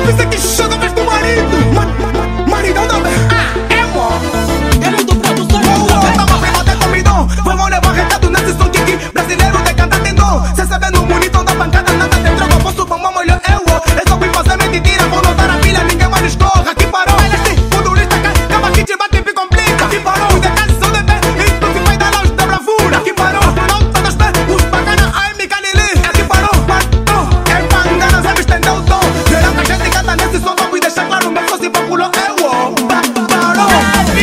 polícia que chega mais do marido. Maridão da é mó. Ele do produtor. Tava prima até comidão. Vamos levar recado nesse som que brasileiro de cantar tem dom. Cê sabe no monitor da bancada nada tem droga. Posso vamos molhar eu. Eu só fui fazer mentira. Vou notar a pilha, ninguém mais escorra. Aqui parou. Olha assim, o turista acaba que te bate e complica. Aqui parou. Os detalhes são de pé. E tu que vai dar aos da bravura. Aqui parou. Não todos pés. Os bacana, ai me canili. Aqui parou. É bangana, sabe estender o tom. Geral que a gente canta nesse som. Vamos deixar claro, meu fosse popular eu. Parou.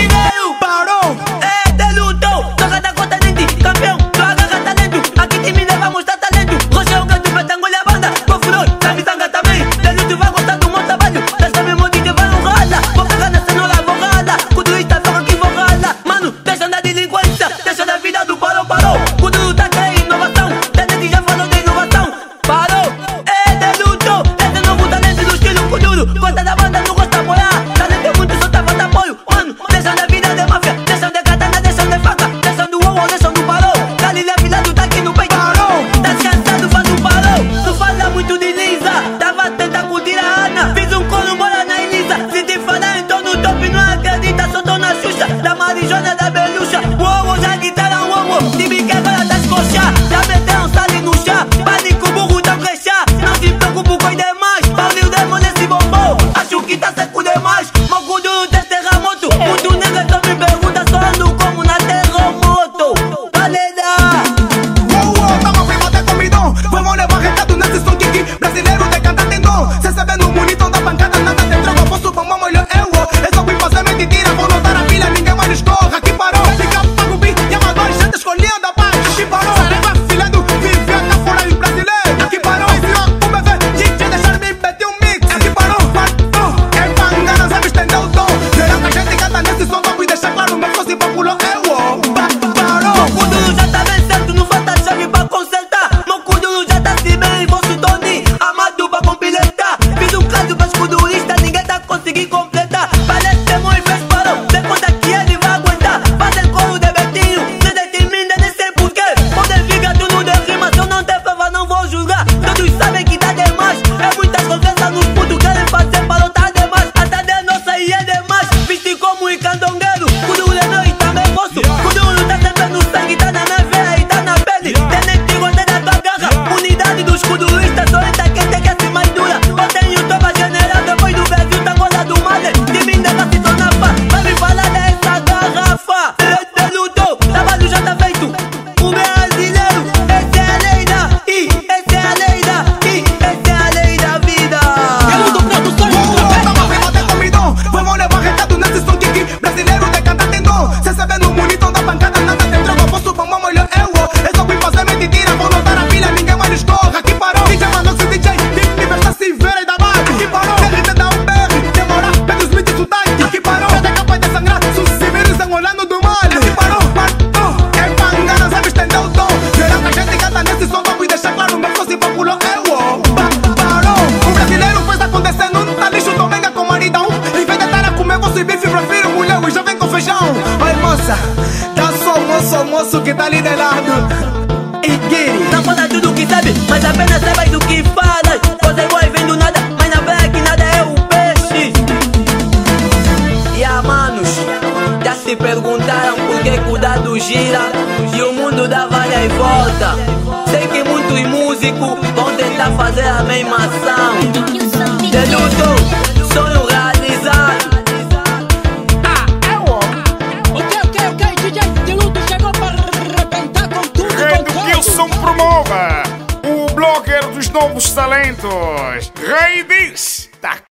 Parou. É de luto, toca da conta dente. Campeão, tu agarra talento. Aqui tem me leva a mostrar talento. Rocha é o canto, petangolha a banda. Com furor, sabe zanga também. De luto vai gostar do meu trabalho. Desta mesmo DJ vai honrada. Vou pegar na cenoura borrada. Kudurista toca aqui borrada. Mano, deixa da delinquência. Deixa da vida do parou. Kuduru tá querendo inovação. Tenente já falou de inovação. Parou, é de luto. Esse novo talento do estilo Kuduru. Gosta da banda, não gosta de apoiar. Talento é muito, só tá falta apoio. Mano, deixa da vida de máfia. Deixa de katana, deixa de faca. Deixa do uou, deixa do parou. Galileu afilado tá aqui no peito. Parou. Tá descansado, faz um parou. Tu fala muito de Lisa. Tava tenta curtir a Ana. Fiz um coro, mora na Elisa. Se te falar, então no top não acredita. Só tô na Xuxa, da Marijona, da Beluxa. Uou, já guitarra, uou. Se me quebra das coxas. Já meteu um sale no chá. Pânico, burro da brecha. Não se preocupa com demais. Paulinho demônio esse bombom. Acho que tá seco demais. Meu Kuduru tem terremoto. Muito negro só me pergunta. Só ando como na terremoto. Galera. Tava prima até comidão. Vamos levar recado nesse som que brasileiro de cantar tem dom. Cê sabe no monitor da bancada nada tem droga. Posso vamos molhar eu. Eu só fui fazer mentira. Vou notar a pilha, ninguém mais escorra. Aqui parou. Fica pago bi e amador, gente escolhendo a paz. Aqui parou. Sareva filhando, vivendo fora em brasileiro. Aqui parou. O bebê, DJ deixar me meter um mix. Aqui parou. É bangana, sabe estender o tom. Geral que a gente canta nesse som. Vamos deixar claro, meu fosse popular eu. Parou. Kuduru já tá bem certo, não falta chave pra consertar. Meu Kuduru já tá se bem, vou se Tony amado pra completar. Fiz um caso pras kuduristas, ninguém tá conseguindo completar. Parece que muito fez parou, vê conta que ele vai aguentar. Fazendo coro de Betinho, se determina, nem sei porquê. Pode ficar tudo de rima, se eu não ter prova não vou julgar. Todos sabem que tá demais, é muitas conversas nos putos querem fazer parou, tá demais. A tarde é nossa e é demais, viste como um candongueiro. Kuduru é meu e também moço. Kuduru tá sempre no sangue, tá na veia e tá na pele. Tenente gostei da tua garra, unidade dos kuduristas. Só entra quem tem que ser mais dura. Eu tenho toba general, depois do Brasil tá molhado male. De mim dela se torna pá, vai me falar dessa garrafa. Ele lutou, trabalho já tá feito. O brasileiro, essa é a lei da essa é a lei da essa é a lei da vida. Ele do produtor. Tava prima até comidão. Vamos levar recado nesse som que brasileiro de cantar tem dom. Cê sabe no monitor da bancada nada tem droga. Posso vamos molhar eu. Eu só fui fazer mentira. Vou notar a pilha, ninguém mais escorra. Aqui parou. DJ Manox e DJ Universal Silveira e da base. Aqui parou. RT da UBR. Demora, Pedro Smith e Sudai. Aqui parou. Cada capaz de sangrar. Suscimeiro olhando do mal. Aqui parou. É bangana, sabe estender o tom. Geral que a gente canta nesse som. Vamos deixar claro, meu fosse popular eu. Parou. O brasileiro fez acontecer, não tá lixo, então venga com maridão. Em vez de estar a comer você bife, prefiro mulher e já vem com feijão. Oi moça, dá só moço que tá ali de lado. E Guiri. Não fala tudo que sabe, mas apenas sabe do que fala. Você vai vendo nada, mas na praia que nada é o peixe. E a manos, já se perguntaram por que cuidado gira e o mundo dá várias e volta. Sei que muitos músicos vão tentar fazer a mesma ação. De luto, sonho realizado. Ok, DJ de luto chegou para arrebentar com tudo. Rei do Kilson promova o blogger dos novos talentos. Rei diz, tá